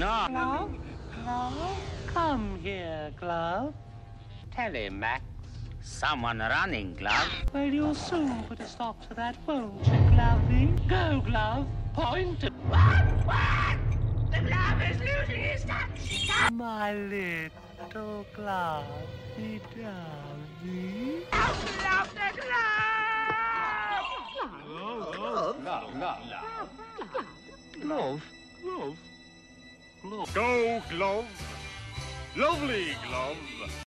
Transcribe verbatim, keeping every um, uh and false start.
No. Glove? Glove? Come here, Glove. Tell him, Max. Someone running, Glove. Well, you'll soon put a stop to that, won't you, Glovey? Go, Glove. Point. What? What? The Glove is losing his touch. My little Glovey, Dovey. Out, Glove, the Glove! Glove? Glove, Glove, Glove? Glove? Go, Glove. Lovely Glove.